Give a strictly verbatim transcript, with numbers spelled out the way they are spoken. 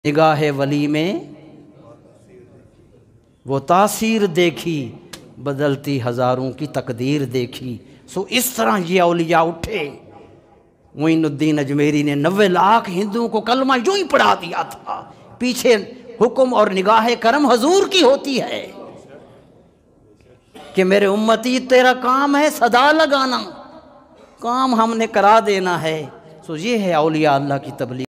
निगाह वली में वो तासीर देखी, बदलती हज़ारों की तकदीर देखी। सो इस तरह ये औलिया उठे। मोइनुद्दीन अजमेरी ने नब्बे लाख हिंदुओं को कलमा यूं ही पढ़ा दिया था। पीछे हुक्म और निगाह करम हजूर की होती है कि मेरे उम्मती तेरा काम है सदा लगाना, काम हमने करा देना है। सो ये है औलिया अल्लाह की तबलीग।